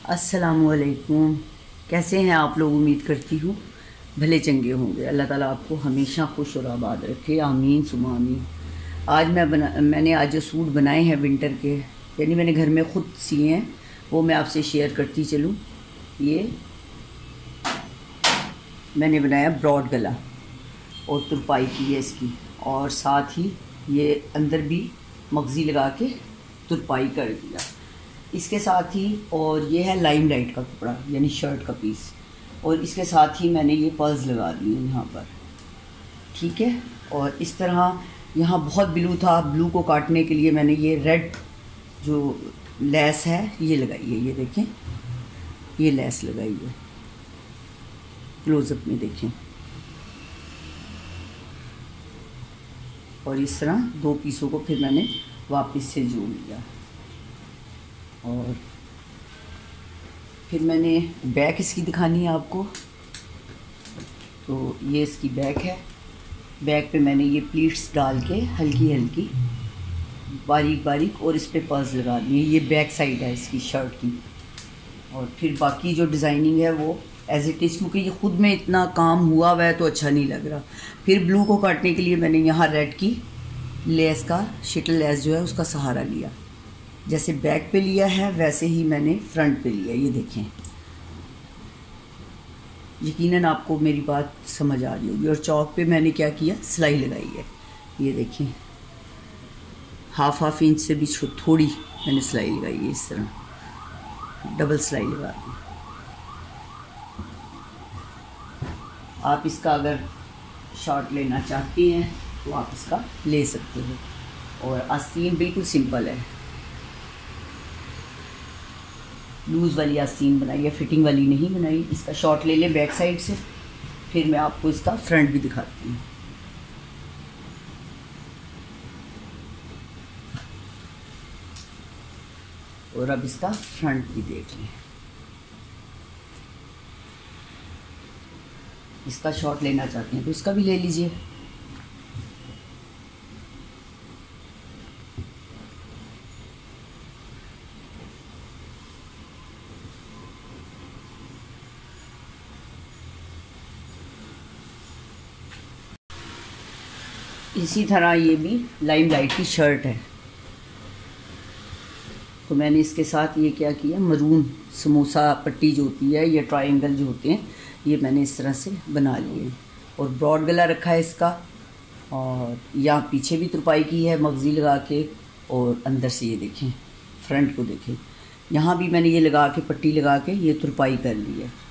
अस्सलामुअलैकुम। कैसे हैं आप लोग? उम्मीद करती हूँ भले चंगे होंगे। अल्लाह ताला आपको हमेशा खुश और आबाद रखे, आमीन सुमा आमीन। आज मैंने आज जो सूट बनाए हैं विंटर के, यानी मैंने घर में ख़ुद सिए हैं, वो मैं आपसे शेयर करती चलूँ। ये मैंने बनाया ब्रॉड गला और तुरपाई की है इसकी, और साथ ही ये अंदर भी मगज़ी लगा के तुरपाई कर दिया इसके साथ ही। और ये है लाइम लाइट का कपड़ा, यानी शर्ट का पीस, और इसके साथ ही मैंने ये पर्ल्स लगा दिए यहाँ पर, ठीक है। और इस तरह यहाँ बहुत ब्लू था, ब्लू को काटने के लिए मैंने ये रेड जो लेस है ये लगाई है। ये देखें, ये लेस लगाई है, क्लोज़अप में देखें। और इस तरह दो पीसों को फिर मैंने वापस से जोड़ लिया। और फिर मैंने बैक इसकी दिखानी है आपको। तो ये इसकी बैक है। बैक पे मैंने ये प्लीट्स डाल के हल्की हल्की बारीक बारीक और इस पे पर्स लगा दिए। ये बैक साइड है इसकी शर्ट की। और फिर बाकी जो डिज़ाइनिंग है वो एज इट इज़, क्योंकि ये ख़ुद में इतना काम हुआ हुआ है तो अच्छा नहीं लग रहा। फिर ब्लू को काटने के लिए मैंने यहाँ रेड की लेस का, शिटल लेस जो है उसका सहारा लिया। जैसे बैक पे लिया है वैसे ही मैंने फ्रंट पे लिया। ये देखें, यकीनन आपको मेरी बात समझ आ रही होगी। और चौक पे मैंने क्या किया, सिलाई लगाई है। ये देखें, हाफ इंच से भी थोड़ी मैंने सिलाई लगाई है, इस तरह डबल सिलाई लगा दी। आप इसका अगर शॉर्ट लेना चाहती हैं तो आप इसका ले सकते हो। और आस्तीन बिल्कुल सिंपल है, लूज़ वाली आस्तीन बनाई है, फिटिंग वाली नहीं बनाई। इसका शॉर्ट ले लें बैक साइड से, फिर मैं आपको इसका फ्रंट भी दिखाती हूँ। और अब इसका फ्रंट भी देख लें। इसका शॉर्ट लेना चाहते हैं तो इसका भी ले लीजिए। इसी तरह ये भी लाइम लाइट की शर्ट है, तो मैंने इसके साथ ये क्या किया, मरून समोसा पट्टी जो होती है या ट्रायंगल जो होते हैं, ये मैंने इस तरह से बना लिए। और ब्रॉड गला रखा है इसका, और यहाँ पीछे भी तुरपाई की है मगज़ी लगा के। और अंदर से ये देखें, फ्रंट को देखें, यहाँ भी मैंने ये लगा के पट्टी लगा के ये तुरपाई कर ली है।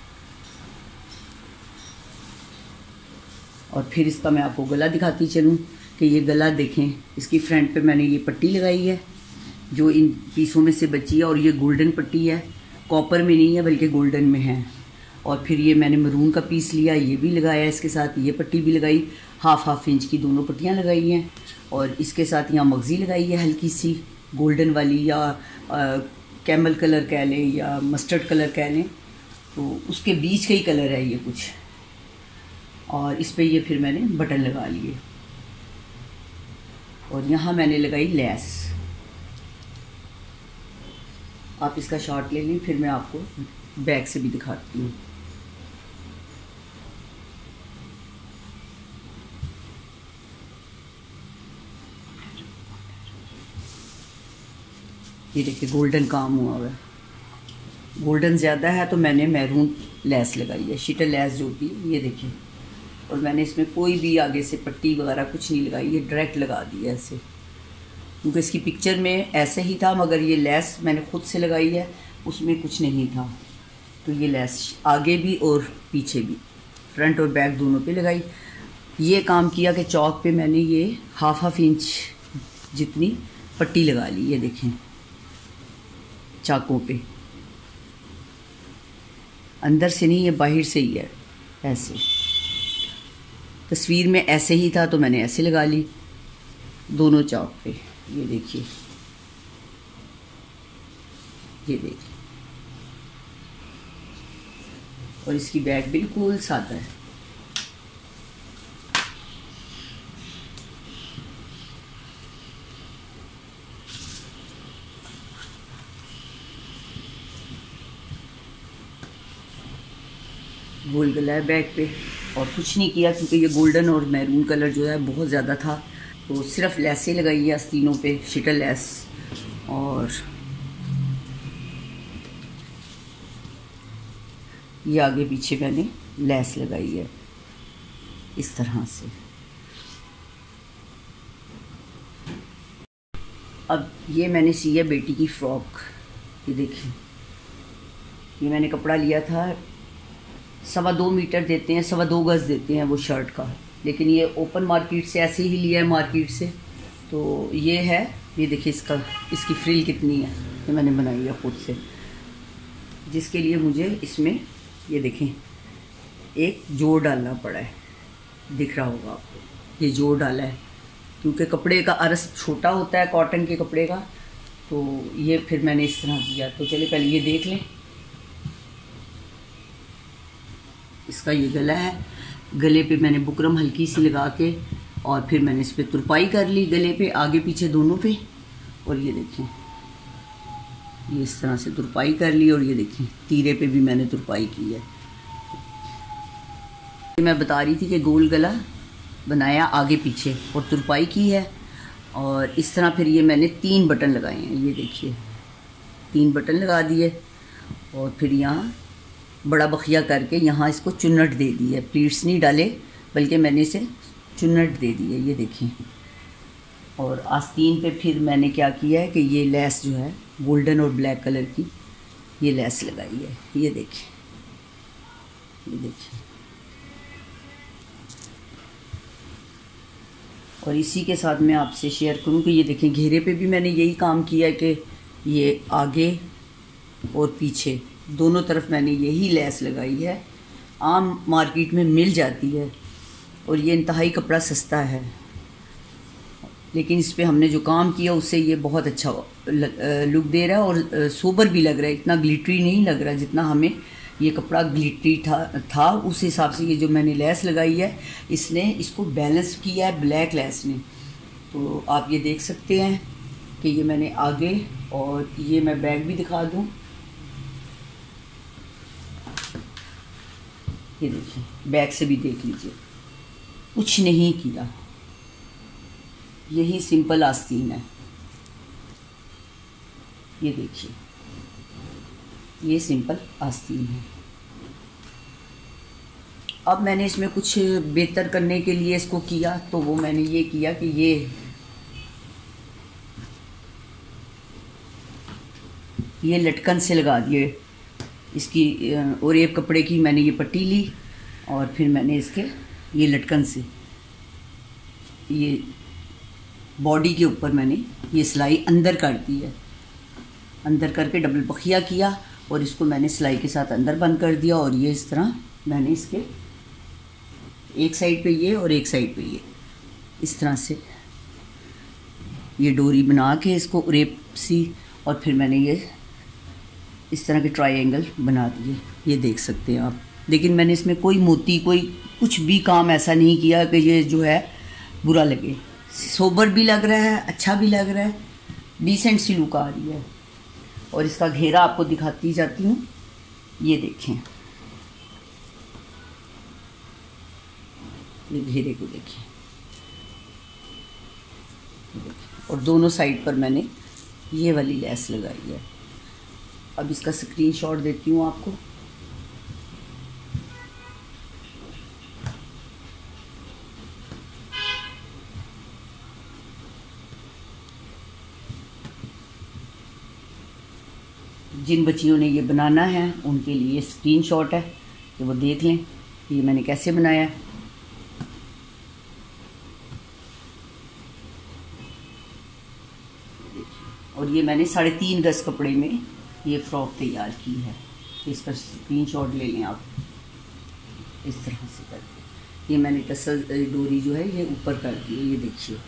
और फिर इसका मैं आपको गला दिखाती चलूँ कि ये गला देखें, इसकी फ्रंट पे मैंने ये पट्टी लगाई है जो इन पीसों में से बची है। और ये गोल्डन पट्टी है, कॉपर में नहीं है बल्कि गोल्डन में है। और फिर ये मैंने मरून का पीस लिया, ये भी लगाया इसके साथ, ये पट्टी भी लगाई, हाफ इंच की दोनों पट्टियाँ लगाई हैं। और इसके साथ यहाँ मगज़ी लगाई है हल्की सी गोल्डन वाली, या कैमल कलर कह लें या मस्टर्ड कलर कह लें, तो उसके बीच का ही कलर है ये कुछ। और इस पे ये फिर मैंने बटन लगा लिए। और यहाँ मैंने लगाई लेस। आप इसका शॉर्ट ले लें, फिर मैं आपको बैक से भी दिखाती हूँ। ये देखिए गोल्डन काम हुआ हुआ है, गोल्डन ज़्यादा है तो मैंने मैरून लेस लगाई है, शिटल लेस जो होती है, ये देखिए। और मैंने इसमें कोई भी आगे से पट्टी वगैरह कुछ नहीं लगाई, ये डायरेक्ट लगा दिया ऐसे, क्योंकि इसकी पिक्चर में ऐसे ही था, मगर ये लेस मैंने ख़ुद से लगाई है, उसमें कुछ नहीं था। तो ये लेस आगे भी और पीछे भी, फ्रंट और बैक दोनों पे लगाई। ये काम किया कि चौक पे मैंने ये हाफ इंच जितनी पट्टी लगा ली, ये देखें चाकों पे, अंदर से नहीं, ये बाहर से ही है ऐसे। तस्वीर में ऐसे ही था तो मैंने ऐसे लगा ली दोनों चौक पे। ये देखिए, ये देखिए। और इसकी बैक बिल्कुल सादा है। गोल गला है बैक पे, और कुछ नहीं किया क्योंकि ये गोल्डन और मैरून कलर जो है बहुत ज़्यादा था, तो सिर्फ लेसें लगाई है आस्तीनों पे, शिटल लेस, और ये आगे पीछे मैंने लेस लगाई है इस तरह से। अब ये मैंने सी है बेटी की फ्रॉक, ये देखिए, ये मैंने कपड़ा लिया था 2.25 मीटर देते हैं, 2.25 गज देते हैं वो शर्ट का, लेकिन ये ओपन मार्केट से ऐसे ही लिया है मार्केट से। तो ये है, ये देखिए इसकी फ्रिल कितनी है, ये मैंने बनाई है खुद से, जिसके लिए मुझे इसमें ये देखें एक जोड़ डालना पड़ा है, दिख रहा होगा आपको, ये जोड़ डाला है क्योंकि कपड़े का अर्स छोटा होता है कॉटन के कपड़े का, तो ये फिर मैंने इस तरह किया। तो चलिए पहले ये देख लें, इसका ये गला है, गले पे मैंने बुकरम हल्की सी लगा के और फिर मैंने इस पर तुरपाई कर ली गले पे, आगे पीछे दोनों पे, और ये देखिए ये इस तरह से तुरपाई कर ली, और ये देखिए तीरे पे भी मैंने तुरपाई की है। मैं बता रही थी कि गोल गला बनाया आगे पीछे और तुरपाई की है, और इस तरह फिर ये मैंने 3 बटन लगाए हैं, ये देखिए 3 बटन लगा दिए, और फिर यहाँ बड़ा बखिया करके यहाँ इसको चुन्नट दे दी है, प्लीट्स नहीं डाले बल्कि मैंने इसे चुन्नट दे दी है, ये देखिए। और आस्तीन पे फिर मैंने क्या किया है कि ये लेस जो है गोल्डन और ब्लैक कलर की ये लेस लगाई है, ये देखिए, ये देखिए। और इसी के साथ मैं आपसे शेयर करूं कि ये देखें घेरे पे भी मैंने यही काम किया है कि ये आगे और पीछे दोनों तरफ मैंने यही लेस लगाई है, आम मार्केट में मिल जाती है, और ये इंतहाई कपड़ा सस्ता है, लेकिन इस पे हमने जो काम किया उससे ये बहुत अच्छा लुक दे रहा है, और सोबर भी लग रहा है, इतना ग्लिटरी नहीं लग रहा जितना हमें ये कपड़ा ग्लिटरी था उस हिसाब से। ये जो मैंने लेस लगाई है इसने इसको बैलेंस किया है ब्लैक लेस ने, तो आप ये देख सकते हैं कि ये मैंने आगे, और ये मैं बैक भी दिखा दूं, ये देखिए बैक से भी देख लीजिए, कुछ नहीं किया, यही सिंपल आस्तीन है, ये देखिए ये सिंपल आस्तीन है। अब मैंने इसमें कुछ बेहतर करने के लिए इसको किया, तो वो मैंने ये किया कि ये लटकन से लगा दिए इसकी, और एक कपड़े की मैंने ये पट्टी ली, और फिर मैंने इसके ये लटकन से ये बॉडी के ऊपर मैंने ये सिलाई अंदर कर दी है, अंदर करके डबल बखिया किया, और इसको मैंने सिलाई के साथ अंदर बंद कर दिया, और ये इस तरह मैंने इसके एक साइड पे ये और एक साइड पे ये इस तरह से ये डोरी बना के इसको रेप सी, और फिर मैंने ये इस तरह के ट्रायंगल बना दिए, ये देख सकते हैं आप। लेकिन मैंने इसमें कोई मोती कोई कुछ भी काम ऐसा नहीं किया कि ये जो है बुरा लगे, सोबर भी लग रहा है, अच्छा भी लग रहा है, डिसेंट सी लुक आ रही है। और इसका घेरा आपको दिखाती जाती हूँ, ये देखें, ये घेरे को देखिए, और दोनों साइड पर मैंने ये वाली लेस लगाई है। अब इसका स्क्रीनशॉट देती हूँ आपको, जिन बच्चियों ने ये बनाना है उनके लिए स्क्रीनशॉट है, तो वो देख लें ये मैंने कैसे बनाया है। और ये मैंने 3.5 गज कपड़े में ये फ्रॉक तैयार की है, इसका स्क्रीनशॉट ले लें आप, इस तरह से करके। ये मैंने टसल डोरी जो है ये ऊपर कर दी है, ये देखिए।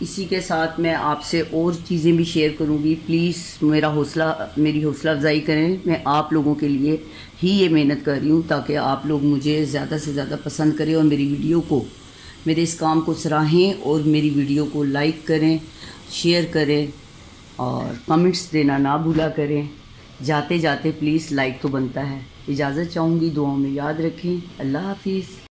इसी के साथ मैं आपसे और चीज़ें भी शेयर करूँगी। प्लीज़ मेरी हौसला अफजाई करें। मैं आप लोगों के लिए ही ये मेहनत कर रही हूँ ताकि आप लोग मुझे ज़्यादा से ज़्यादा पसंद करें और मेरी वीडियो को, मेरे इस काम को सराहें और मेरी वीडियो को लाइक करें, शेयर करें और कमेंट्स देना ना भूला करें। जाते जाते प्लीज़ लाइक तो बनता है। इजाज़त चाहूँगी, दुआओं में याद रखें। अल्लाह हाफिज़।